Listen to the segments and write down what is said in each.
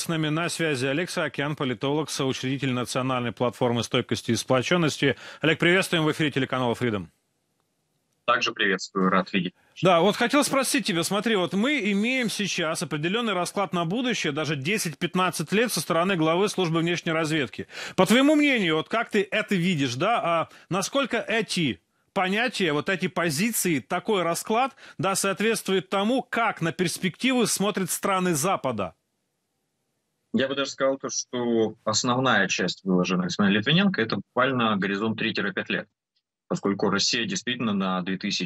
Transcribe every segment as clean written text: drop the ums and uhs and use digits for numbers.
с нами на связи Олег Саакян, политолог, соучредитель национальной платформы стойкости и сплоченности. Олег, приветствуем в эфире телеканала Freedom. Также приветствую, рад видеть. Да, вот хотел спросить тебя, смотри, вот мы имеем сейчас определенный расклад на будущее, даже 10-15 лет со стороны главы службы внешней разведки. По твоему мнению, вот как ты это видишь, да, насколько эти понятия, вот эти позиции, такой расклад, да, соответствует тому, как на перспективы смотрят страны Запада? Я бы даже сказал, что основная часть выложенной господина Литвиненко — это буквально горизонт 3-5 лет. Поскольку Россия действительно на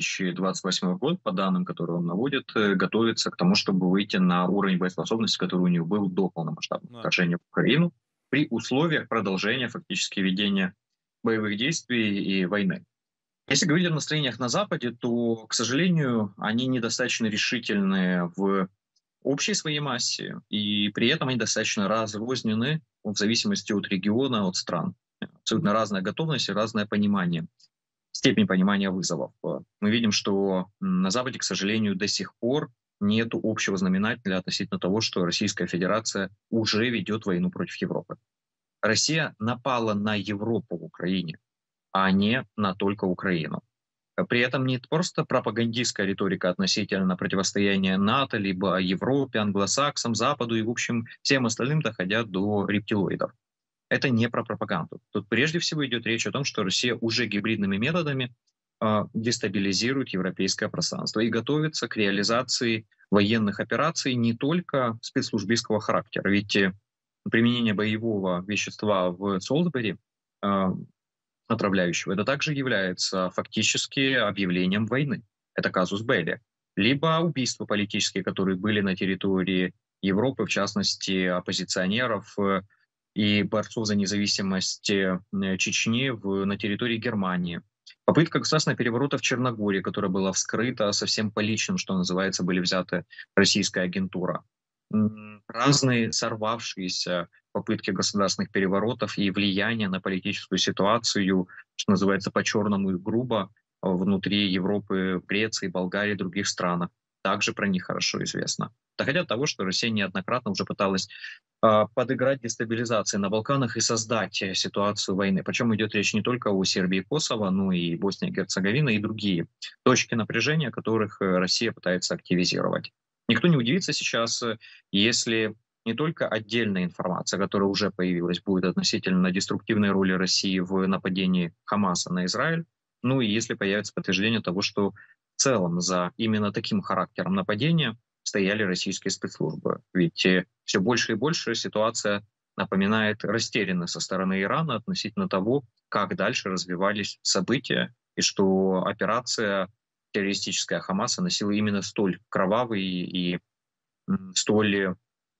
2028 год, по данным, которые он наводит, готовится к тому, чтобы выйти на уровень боеспособности, который у нее был до полномасштабного вторжения в Украину, при условиях продолжения фактически ведения боевых действий и войны. Если говорить о настроениях на Западе, то, к сожалению, они недостаточно решительны в общей своей массе, и при этом они достаточно разрознены в зависимости от региона, от стран. Абсолютно разная готовность и разное понимание, степень понимания вызовов. Мы видим, что на Западе, к сожалению, до сих пор нет общего знаменателя относительно того, что Российская Федерация уже ведет войну против Европы. Россия напала на Европу в Украине, а не на только Украину. При этом не просто пропагандистская риторика относительно противостояния НАТО, либо Европе, англосаксам, Западу и, в общем, всем остальным, доходя до рептилоидов. Это не про пропаганду. Тут прежде всего идет речь о том, что Россия уже гибридными методами дестабилизирует европейское пространство и готовится к реализации военных операций не только спецслужбистского характера. Ведь применение боевого вещества в Солсбери, отравляющего, это также является фактически объявлением войны. Это казус белли. Либо убийства политические, которые были на территории Европы, в частности, оппозиционеров и борцов за независимость Чечни на территории Германии. Попытка государственного переворота в Черногории, которая была вскрыта совсем по личным, что называется, были взяты российская агентура. Разные сорвавшиеся попытки государственных переворотов и влияния на политическую ситуацию, что называется, по-черному и грубо внутри Европы, в Греции, Болгарии и других странах. Также про них хорошо известно. Доходя до того, что Россия неоднократно уже пыталась подыграть дестабилизации на Балканах и создать ситуацию войны. Причем идет речь не только о Сербии и Косово, но и Босния и Герцеговина и другие точки напряжения, которых Россия пытается активизировать. Никто не удивится сейчас, если не только отдельная информация, которая уже появилась, будет относительно деструктивной роли России в нападении Хамаса на Израиль, ну и если появится подтверждение того, что в целом за именно таким характером нападения стояли российские спецслужбы. Ведь все больше и больше ситуация напоминает растерянность со стороны Ирана относительно того, как дальше развивались события, и что операция террористическая Хамаса носила именно столь кровавый и столь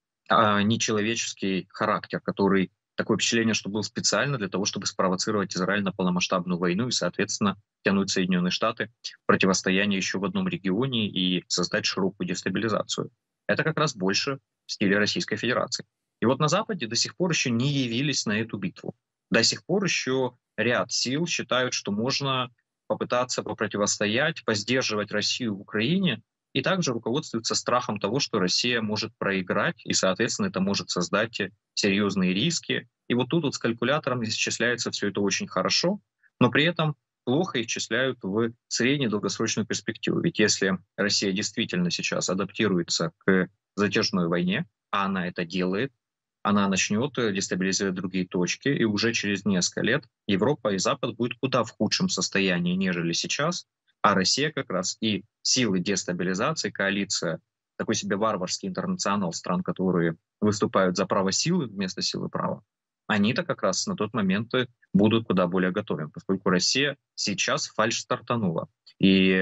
нечеловеческий характер, который, такое впечатление, что был специально для того, чтобы спровоцировать Израиль на полномасштабную войну и, соответственно, тянуть Соединенные Штаты в противостояние еще в одном регионе и создать широкую дестабилизацию. Это как раз больше в стиле Российской Федерации. И вот на Западе до сих пор еще не явились на эту битву. До сих пор еще ряд сил считают, что можно попытаться попротивостоять, поддерживать Россию в Украине, и также руководствуются страхом того, что Россия может проиграть, и, соответственно, это может создать серьезные риски. И вот тут вот с калькулятором исчисляется все это очень хорошо, но при этом плохо исчисляют в средней долгосрочную перспективу. Ведь если Россия действительно сейчас адаптируется к затяжной войне, а она это делает, она начнет дестабилизировать другие точки, и уже через несколько лет Европа и Запад будут куда в худшем состоянии, нежели сейчас, а Россия как раз и силы дестабилизации, коалиция, такой себе варварский интернационал стран, которые выступают за право силы вместо силы права, они-то как раз на тот момент будут куда более готовы, поскольку Россия сейчас фальш-стартанула. И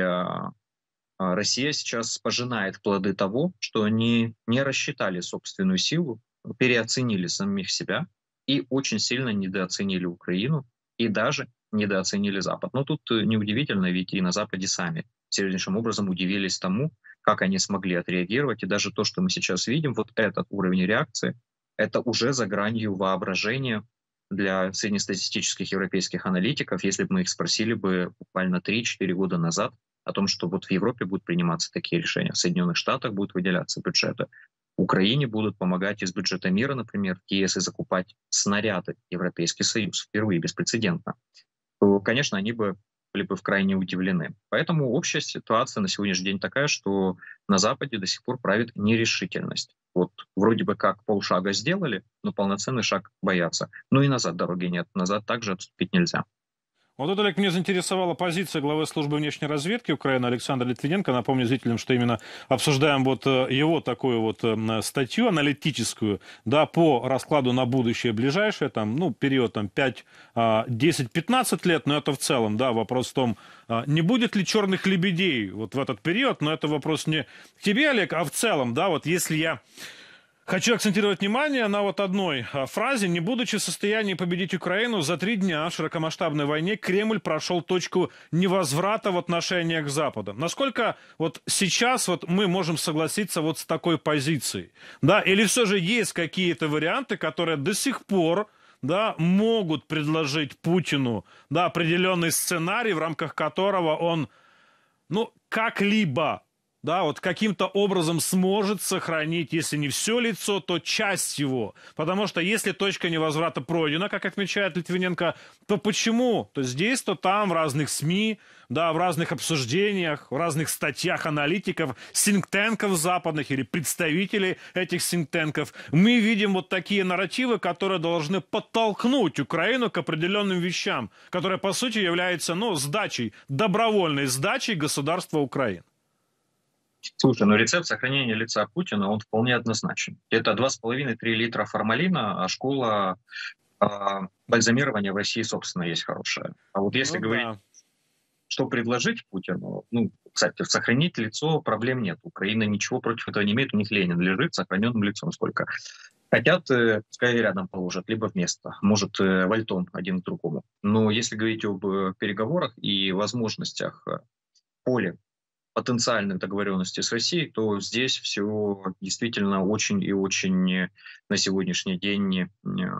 Россия сейчас пожинает плоды того, что они не рассчитали собственную силу, переоценили самих себя и очень сильно недооценили Украину и даже недооценили Запад. Но тут неудивительно, ведь и на Западе сами серьезнейшим образом удивились тому, как они смогли отреагировать. И даже то, что мы сейчас видим, вот этот уровень реакции, это уже за гранью воображения для среднестатистических европейских аналитиков, если бы мы их спросили бы буквально 3-4 года назад о том, что вот в Европе будут приниматься такие решения, в Соединенных Штатах будут выделяться бюджеты, Украине будут помогать из бюджета мира, например, в ЕС и закупать снаряды Европейский Союз впервые беспрецедентно, то, конечно, они бы были бы крайне удивлены. Поэтому общая ситуация на сегодняшний день такая, что на Западе до сих пор правит нерешительность. Вот вроде бы как полшага сделали, но полноценный шаг боятся. Ну и назад дороги нет. Назад также отступить нельзя. Вот тут, Олег, меня заинтересовала позиция главы службы внешней разведки Украины Александра Литвиненко. Напомню зрителям, что именно обсуждаем вот его такую вот статью аналитическую, да, по раскладу на будущее ближайшее, там, ну, период там 5, 10, 15 лет, но это в целом, да, вопрос в том, не будет ли черных лебедей вот в этот период, но это вопрос не к тебе, Олег, а в целом, да, вот если я хочу акцентировать внимание на вот одной фразе. Не будучи в состоянии победить Украину, за 3 дня в широкомасштабной войне Кремль прошел точку невозврата в отношениях к Западу. Насколько вот сейчас вот мы можем согласиться вот с такой позицией? Да? Или все же есть какие-то варианты, которые до сих пор, да, могут предложить Путину, да, определенный сценарий, в рамках которого он, ну, как-либо, да, вот каким-то образом сможет сохранить, если не все лицо, то часть его. Потому что если точка невозврата пройдена, как отмечает Литвиненко, то почему? То здесь, то там, в разных СМИ, да, в разных обсуждениях, в разных статьях аналитиков, синктенков западных или представителей этих синктенков, мы видим вот такие нарративы, которые должны подтолкнуть Украину к определенным вещам, которые, по сути, являются, ну, сдачей, добровольной сдачей государства Украины. Слушай, ну рецепт сохранения лица Путина, он вполне однозначен. Это 2,5-3 литра формалина, а школа бальзамирования в России, собственно, есть хорошая. А вот если Ну говорить, да. что предложить Путину, ну, кстати, сохранить лицо проблем нет. Украина ничего против этого не имеет, у них Ленин лежит с сохраненным лицом сколько. Хотят, пускай рядом положат, либо вместо. Может, вальтом один к другому. Но если говорить об переговорах и возможностях поле потенциальных договоренностей с Россией, то здесь все действительно очень и очень на сегодняшний день,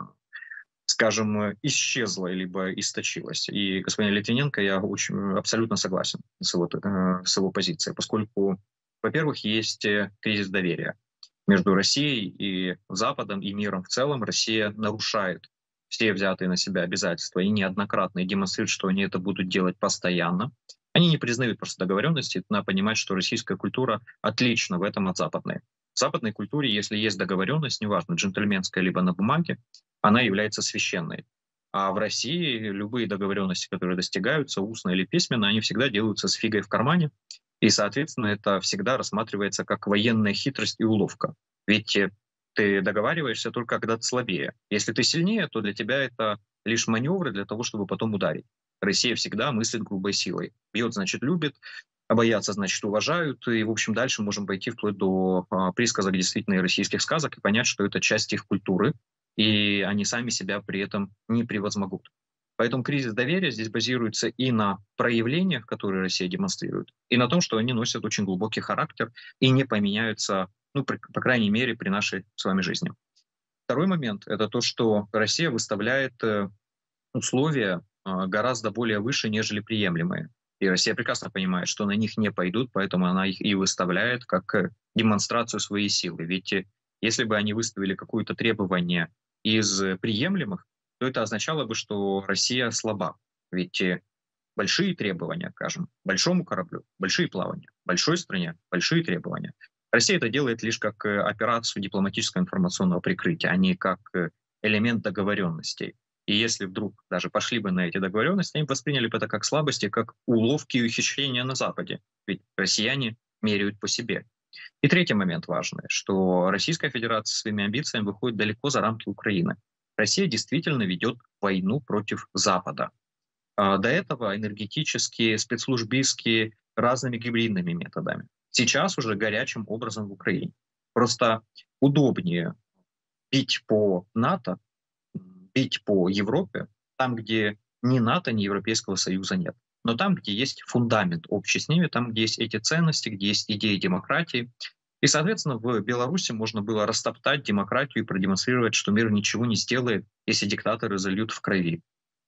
скажем, исчезло либо истощилось. И господин Литвиненко, я очень абсолютно согласен с его позицией, поскольку, во-первых, есть кризис доверия между Россией и Западом, и миром в целом. Россия нарушает все взятые на себя обязательства и неоднократно и демонстрирует, что они это будут делать постоянно. Они не признают просто договоренности. Надо понимать, что российская культура отлична в этом от западной. В западной культуре, если есть договоренность, неважно, джентльменская либо на бумаге, она является священной. А в России любые договоренности, которые достигаются, устно или письменно, они всегда делаются с фигой в кармане. И, соответственно, это всегда рассматривается как военная хитрость и уловка. Ведь ты договариваешься только когда ты слабее. Если ты сильнее, то для тебя это лишь маневры для того, чтобы потом ударить. Россия всегда мыслит грубой силой. Бьет, значит, любит, а боятся, значит, уважают. И, в общем, дальше можем пойти вплоть до присказок действительно российских сказок и понять, что это часть их культуры, и они сами себя при этом не превозмогут. Поэтому кризис доверия здесь базируется и на проявлениях, которые Россия демонстрирует, и на том, что они носят очень глубокий характер и не поменяются, ну, по крайней мере, при нашей с вами жизни. Второй момент — это то, что Россия выставляет условия гораздо более выше, нежели приемлемые. И Россия прекрасно понимает, что на них не пойдут, поэтому она их и выставляет как демонстрацию своей силы. Ведь если бы они выставили какое-то требование из приемлемых, то это означало бы, что Россия слаба. Ведь большие требования, скажем, большому кораблю, большие плавания, большой стране, большие требования. Россия это делает лишь как операцию дипломатического информационного прикрытия, а не как элемент договоренностей. И если вдруг даже пошли бы на эти договоренности, они восприняли бы это как слабости, как уловки и ухищрения на Западе. Ведь россияне меряют по себе. И третий момент важный, что Российская Федерация своими амбициями выходит далеко за рамки Украины. Россия действительно ведет войну против Запада. До этого энергетические, спецслужбистские, разными гибридными методами. Сейчас уже горячим образом в Украине. Просто удобнее бить по НАТО, бить по Европе, там, где ни НАТО, ни Европейского Союза нет. Но там, где есть фундамент общий с ними, там, где есть эти ценности, где есть идеи демократии. И, соответственно, в Беларуси можно было растоптать демократию и продемонстрировать, что мир ничего не сделает, если диктаторы зальют в крови.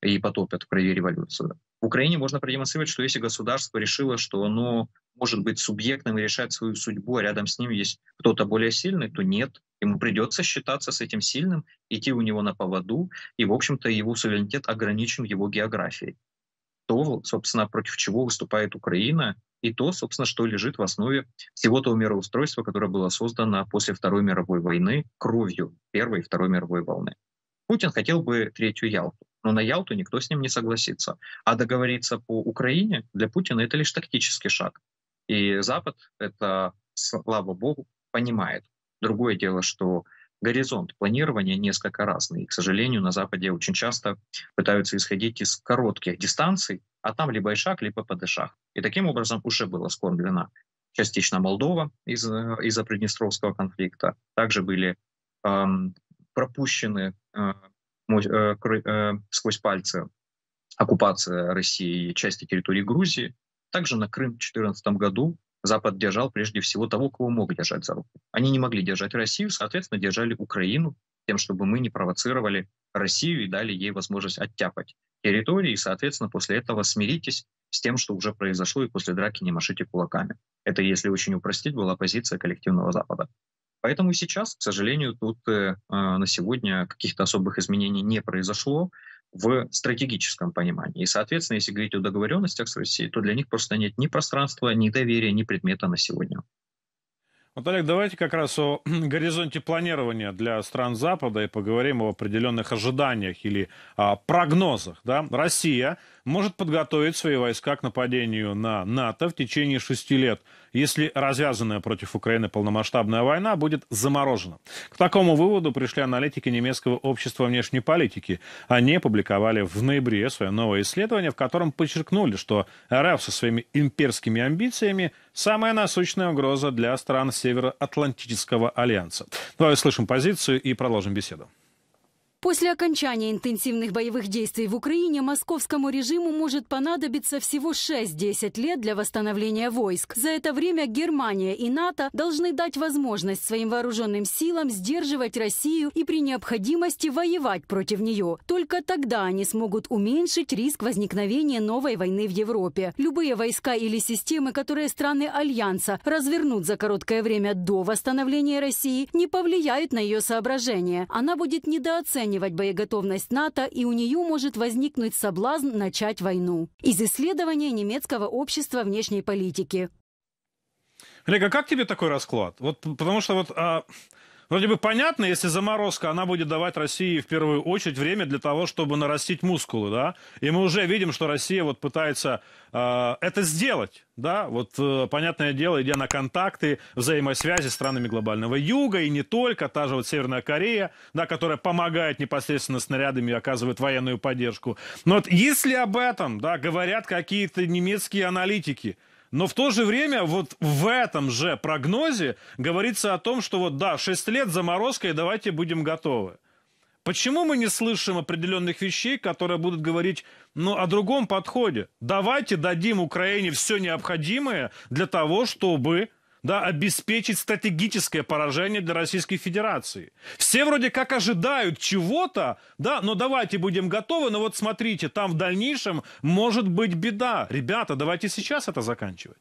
и потопят в крови революцию. В Украине можно продемонстрировать, что если государство решило, что оно может быть субъектом и решать свою судьбу, а рядом с ним есть кто-то более сильный, то нет. Ему придется считаться с этим сильным, идти у него на поводу, и, в общем-то, его суверенитет ограничен его географией. То, собственно, против чего выступает Украина, и то, собственно, что лежит в основе всего того мироустройства, которое было создано после Второй мировой войны кровью Первой и Второй мировой волны. Путин хотел бы третью Ялту, но на Ялту никто с ним не согласится. А договориться по Украине для Путина — это лишь тактический шаг. И Запад это, слава богу, понимает. Другое дело, что горизонт планирования несколько разный. И, к сожалению, на Западе очень часто пытаются исходить из коротких дистанций, а там либо ишак, либо подышак. И таким образом уже была скормлена частично Молдова из-за Приднестровского конфликта. Также были пропущены сквозь пальцы оккупация России и части территории Грузии. Также на Крым в 2014 году Запад держал прежде всего того, кого мог держать за руку. Они не могли держать Россию, соответственно, держали Украину тем, чтобы мы не провоцировали Россию и дали ей возможность оттяпать территории. И, соответственно, после этого смиритесь с тем, что уже произошло, и после драки не машите кулаками. Это, если очень упростить, была позиция коллективного Запада. Поэтому сейчас, к сожалению, тут на сегодня каких-то особых изменений не произошло в стратегическом понимании. И, соответственно, если говорить о договоренностях с Россией, то для них просто нет ни пространства, ни доверия, ни предмета на сегодня. Вот, Олег, давайте как раз о горизонте планирования для стран Запада и поговорим о определенных ожиданиях или прогнозах. Да? Россия может подготовить свои войска к нападению на НАТО в течение 6 лет, если развязанная против Украины полномасштабная война будет заморожена. К такому выводу пришли аналитики немецкого общества внешней политики. Они опубликовали в ноябре свое новое исследование, в котором подчеркнули, что РФ со своими имперскими амбициями самая насущная угроза для стран Североатлантического альянса. Давай услышим позицию и продолжим беседу. После окончания интенсивных боевых действий в Украине московскому режиму может понадобиться всего 6-10 лет для восстановления войск. За это время Германия и НАТО должны дать возможность своим вооруженным силам сдерживать Россию и при необходимости воевать против нее. Только тогда они смогут уменьшить риск возникновения новой войны в Европе. Любые войска или системы, которые страны Альянса развернут за короткое время до восстановления России, не повлияют на ее соображения. Она будет недооценивать боеготовность НАТО, и у нее может возникнуть соблазн начать войну. Из исследования немецкого общества внешней политики. Олег, а как тебе такой расклад? Вот, потому что вроде бы понятно, если заморозка, она будет давать России в первую очередь время для того, чтобы нарастить мускулы, да? И мы уже видим, что Россия вот пытается это сделать, да? Вот, понятное дело, идя на контакты, взаимосвязи с странами глобального юга, и не только, та же вот Северная Корея, да, которая помогает непосредственно снарядами и оказывает военную поддержку. Но вот если об этом, да, говорят какие-то немецкие аналитики, но в то же время вот в этом же прогнозе говорится о том, что вот да, 6 лет заморозка, и давайте будем готовы. Почему мы не слышим определенных вещей, которые будут говорить, о другом подходе? Давайте дадим Украине все необходимое для того, чтобы обеспечить стратегическое поражение для Российской Федерации. Все вроде как ожидают чего-то, но давайте будем готовы, но вот смотрите, там в дальнейшем может быть беда. Ребята, давайте сейчас это заканчивать.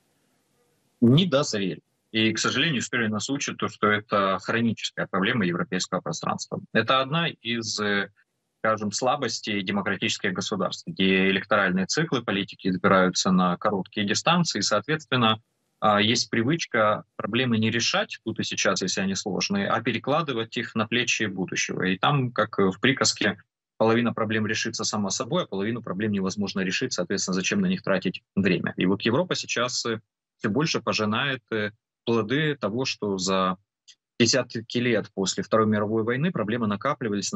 Не даст верить. И, к сожалению, история нас учит, что это хроническая проблема европейского пространства. Это одна из, скажем, слабостей демократических государств, где электоральные циклы политики избираются на короткие дистанции, и, соответственно, есть привычка проблемы не решать тут и сейчас, если они сложные, а перекладывать их на плечи будущего. И там, как в приказке, половина проблем решится сама собой, а половину проблем невозможно решить, соответственно, зачем на них тратить время. И вот Европа сейчас все больше пожинает плоды того, что за десятки лет после Второй мировой войны проблемы накапливались.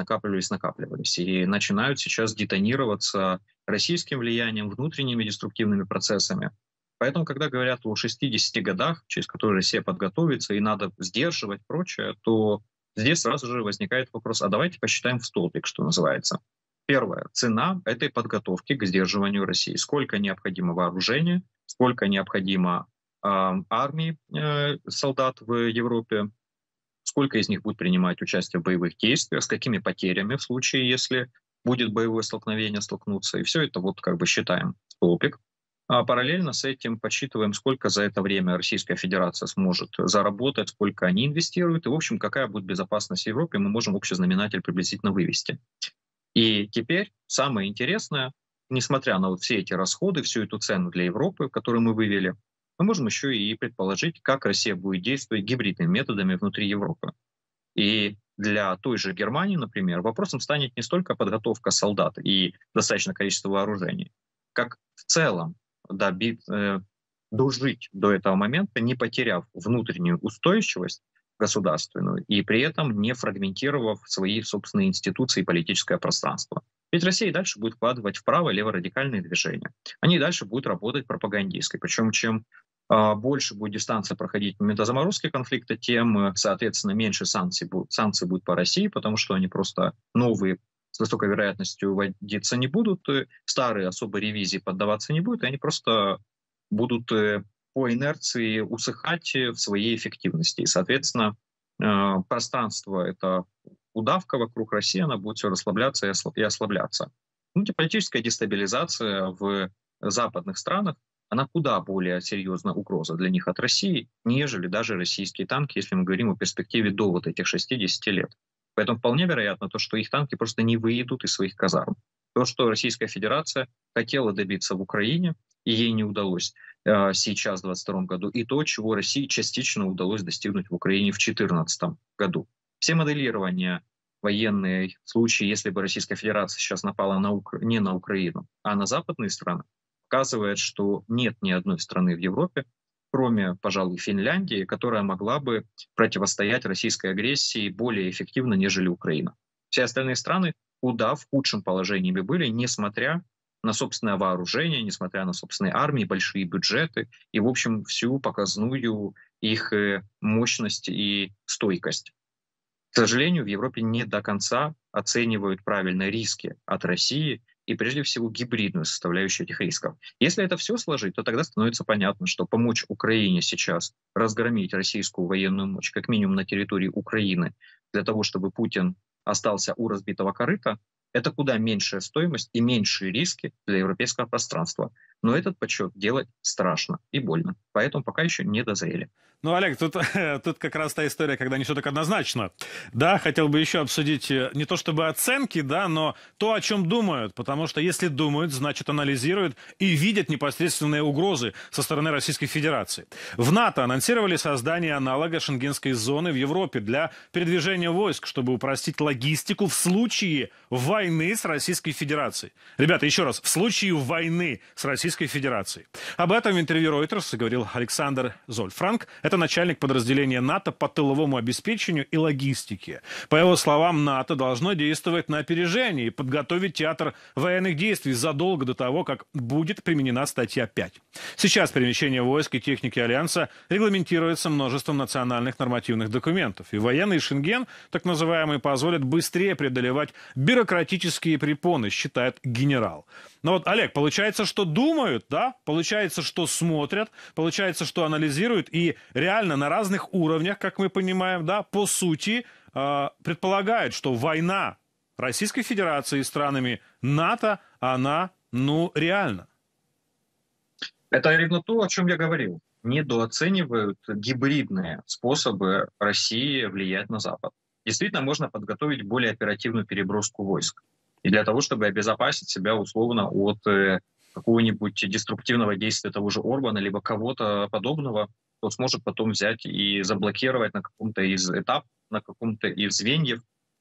И начинают сейчас детонироваться российским влиянием, внутренними деструктивными процессами. Поэтому, когда говорят о 60 годах, через которые Россия подготовится и надо сдерживать прочее, то здесь сразу же возникает вопрос, а давайте посчитаем в столбик, что называется. Первое. Цена этой подготовки к сдерживанию России. Сколько необходимо вооружения, сколько необходимо армии солдат в Европе, сколько из них будет принимать участие в боевых действиях, с какими потерями в случае, если будет боевое столкновение, столкнуться. И все это вот как бы считаем в столбик. А параллельно с этим подсчитываем, сколько за это время Российская Федерация сможет заработать, сколько они инвестируют, и, в общем, какая будет безопасность в Европе, мы можем общий знаменатель приблизительно вывести. И теперь самое интересное, несмотря на вот все эти расходы, всю эту цену для Европы, которую мы вывели, мы можем еще и предположить, как Россия будет действовать гибридными методами внутри Европы. И для той же Германии, например, вопросом станет не столько подготовка солдат и достаточное количество вооружений, как в целом дожить до этого момента, не потеряв внутреннюю устойчивость государственную и при этом не фрагментировав свои собственные институции и политическое пространство. Ведь Россия и дальше будет вкладывать в право- и леворадикальные движения. Они и дальше будут работать пропагандистской. Причем чем больше будет дистанция проходить в момент заморозки конфликта, тем, соответственно, меньше санкций будут по России, потому что они просто новые с высокой вероятностью вводиться не будут, старые особо ревизии поддаваться не будут, и они просто будут по инерции усыхать в своей эффективности. И, соответственно, пространство — это удавка вокруг России, она будет все расслабляться и ослабляться. Политическая дестабилизация в западных странах, она куда более серьезная угроза для них от России, нежели даже российские танки, если мы говорим о перспективе до вот этих 60 лет. Поэтому вполне вероятно то, что их танки просто не выйдут из своих казарм. То, что Российская Федерация хотела добиться в Украине, и ей не удалось сейчас, в 2022 году, и то, чего России частично удалось достигнуть в Украине в 2014 году. Все моделирования военные в случае, если бы Российская Федерация сейчас напала не на Украину, а на западные страны, показывает, что нет ни одной страны в Европе, кроме, пожалуй, Финляндии, которая могла бы противостоять российской агрессии более эффективно, нежели Украина. Все остальные страны куда в худшем положении бы были, несмотря на собственное вооружение, несмотря на собственные армии, большие бюджеты и, в общем, всю показную их мощность и стойкость. К сожалению, в Европе не до конца оценивают правильно риски от России и, прежде всего, гибридную составляющую этих рисков. Если это все сложить, то тогда становится понятно, что помочь Украине сейчас разгромить российскую военную мощь, как минимум на территории Украины, для того, чтобы Путин остался у разбитого корыта, это куда меньшая стоимость и меньшие риски для европейского пространства. Но этот подсчет делать страшно и больно. Поэтому пока еще не дозрели. Ну, Олег, тут как раз та история, когда не все так однозначно. Да, хотел бы еще обсудить не то чтобы оценки, да, но то, о чем думают. Потому что если думают, значит анализируют и видят непосредственные угрозы со стороны Российской Федерации. В НАТО анонсировали создание аналога шенгенской зоны в Европе для передвижения войск, чтобы упростить логистику в случае войны с Российской Федерацией. Ребята, еще раз, в случае войны с Российской Федерацией. Об этом в интервью Reuters говорил Александр Зольфранк. Это начальник подразделения НАТО по тыловому обеспечению и логистике. По его словам, НАТО должно действовать на опережение и подготовить театр военных действий задолго до того, как будет применена статья 5. Сейчас перемещение войск и техники Альянса регламентируется множеством национальных нормативных документов. И военный Шенген, так называемый, позволит быстрее преодолевать бюрократические препоны, считает генерал. Но вот, Олег, получается, что думают, да? Получается, что смотрят, получается, что анализируют и реально на разных уровнях, как мы понимаем, да, по сути, предполагают, что война Российской Федерации с странами НАТО, она, реальна. Это именно то, о чем я говорил. Недооценивают гибридные способы России влиять на Запад. Действительно, можно подготовить более оперативную переброску войск. И для того, чтобы обезопасить себя условно от какого-нибудь деструктивного действия того же Орбана, либо кого-то подобного, кто сможет потом взять и заблокировать на каком-то из этапов, на каком-то из звеньев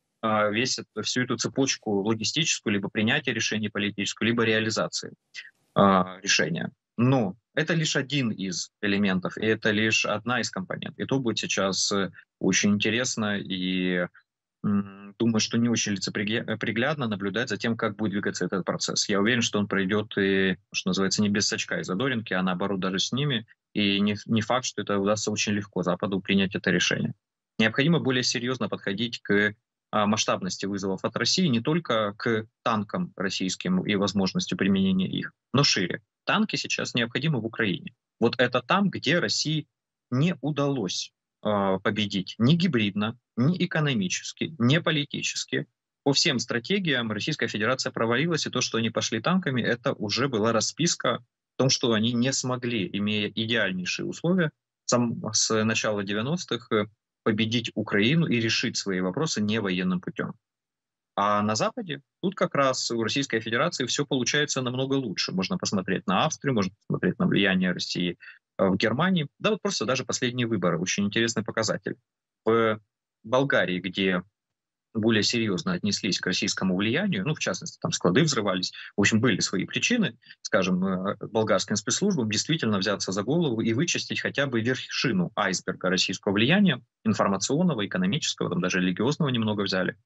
всю эту цепочку логистическую, либо принятия решений политическую, либо реализации решения. Но это лишь один из элементов, и это лишь одна из компонент. И то будет сейчас очень интересно и думаю, что не очень лицеприглядно наблюдать за тем, как будет двигаться этот процесс. Я уверен, что он пройдет, и, что называется, не без сачка и задоринки, а наоборот даже с ними. И не факт, что это удастся очень легко Западу принять это решение. Необходимо более серьезно подходить к масштабности вызовов от России, не только к танкам российским и возможностью применения их, но шире. Танки сейчас необходимы в Украине. Вот это там, где России не удалось победить ни гибридно, ни экономически, ни политически. По всем стратегиям Российская Федерация провалилась, и то, что они пошли танками, это уже была расписка в том, что они не смогли, имея идеальнейшие условия, с начала 90-х победить Украину и решить свои вопросы не военным путем. А на Западе тут как раз у Российской Федерации все получается намного лучше. Можно посмотреть на Австрию, можно посмотреть на влияние России в Германии. Да вот просто даже последние выборы, очень интересный показатель. В Болгарии, где более серьезно отнеслись к российскому влиянию, ну, в частности, там склады взрывались, в общем, были свои причины, скажем, болгарским спецслужбам действительно взяться за голову и вычистить хотя бы вершину айсберга российского влияния, информационного, экономического, там даже религиозного немного взяли.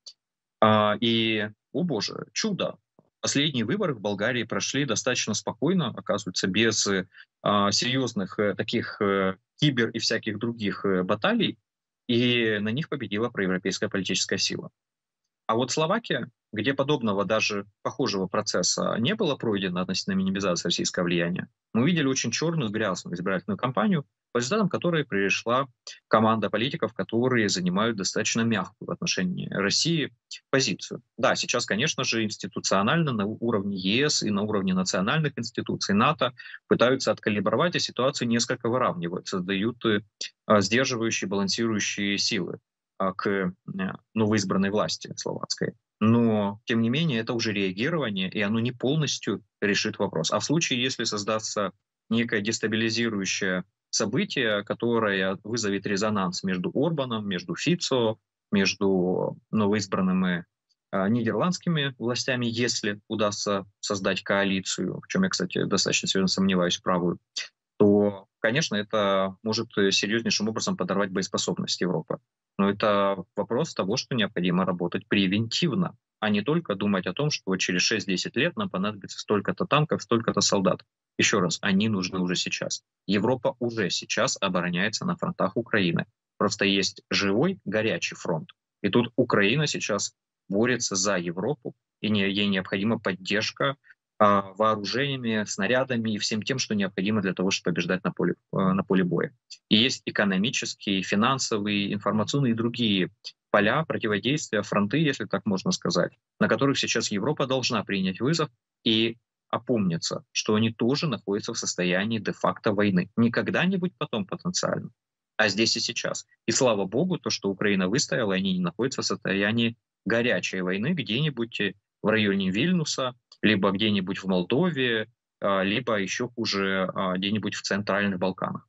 И, о боже, чудо! Последние выборы в Болгарии прошли достаточно спокойно, оказывается, без серьезных таких кибер и всяких других баталий, и на них победила проевропейская политическая сила. А вот Словакия, где подобного даже похожего процесса не было пройдено относительно минимизации российского влияния, мы увидели очень черную, грязную избирательную кампанию, по результатам которой пришла команда политиков, которые занимают достаточно мягкую в отношении России позицию. Да, сейчас, конечно же, институционально на уровне ЕС и на уровне национальных институций НАТО пытаются откалибровать, и ситуацию несколько выравнивают, создают сдерживающие, балансирующие силы к новоизбранной власти словацкой. Но, тем не менее, это уже реагирование, и оно не полностью решит вопрос. А в случае, если создастся некое дестабилизирующее событие, которое вызовет резонанс между Орбаном, между Фицо, между новоизбранными нидерландскими властями, если удастся создать коалицию, в чем я, кстати, достаточно серьезно сомневаюсь, правую, то, конечно, это может серьезнейшим образом подорвать боеспособность Европы. Но это вопрос того, что необходимо работать превентивно, а не только думать о том, что через 6-10 лет нам понадобится столько-то танков, столько-то солдат. Еще раз, они нужны уже сейчас. Европа уже сейчас обороняется на фронтах Украины. Просто есть живой, горячий фронт. И тут Украина сейчас борется за Европу, и ей необходима поддержка вооружениями, снарядами и всем тем, что необходимо для того, чтобы побеждать на поле боя. И есть экономические, финансовые, информационные и другие поля противодействия, фронты, если так можно сказать, на которых сейчас Европа должна принять вызов и опомниться, что они тоже находятся в состоянии де-факто войны. Не когда-нибудь потом потенциально, а здесь и сейчас. И слава богу, то, что Украина выстояла, они не находятся в состоянии горячей войны где-нибудь в районе Вильнюса, либо где-нибудь в Молдове, либо еще хуже где-нибудь в Центральных Балканах.